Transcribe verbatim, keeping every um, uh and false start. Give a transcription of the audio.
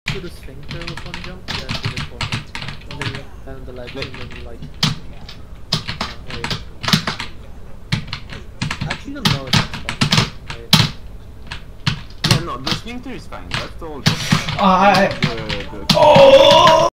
to the sphincter with one jump, yeah, do the corner. And then you land the ledge, and then you like... Uh, wait. Actually, no, no, it's not fun. Wait. Yeah, no, the sphincter is fine, that's all. I... The, the... Oh!